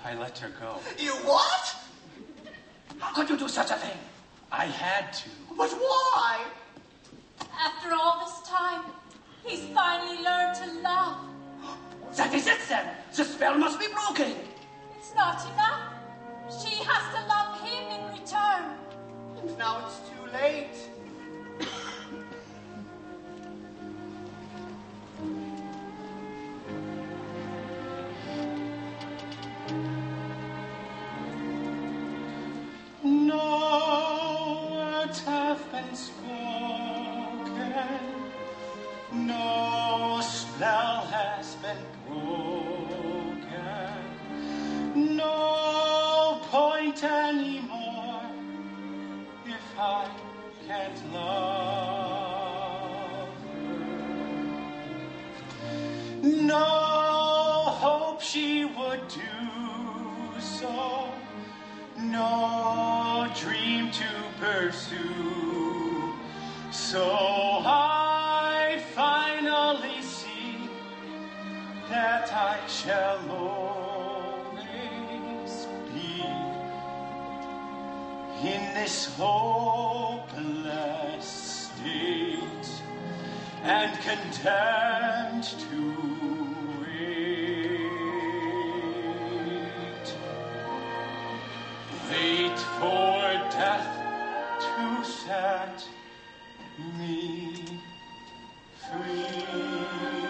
I let her go. You what? How could you do such a thing? I had to. But why? After all this time, he's finally learned to love. That is it, then. The spell must be broken. It's not enough. She has to love him in return. And now it's too late. No words have been spoken. No spell has been broken. No point anymore if I can't love her. No hope she would do so. No dream to pursue. So I finally see that I shall always be in this hopeless state and condemned to wait for death to set me free.